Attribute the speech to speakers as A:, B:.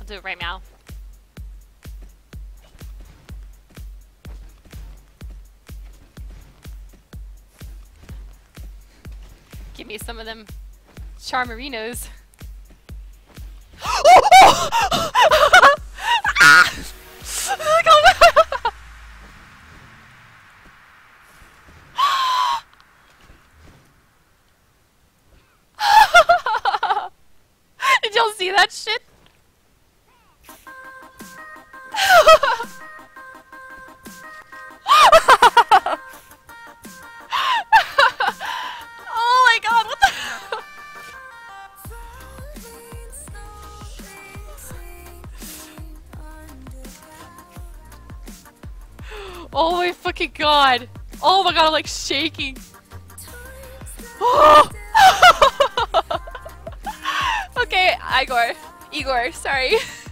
A: I'll do it right now. Give me some of them Charmerinos. Did y'all see that shit? Oh my god, what the Oh my fucking god! Oh my god, I'm like shaking! Okay, Igor, sorry.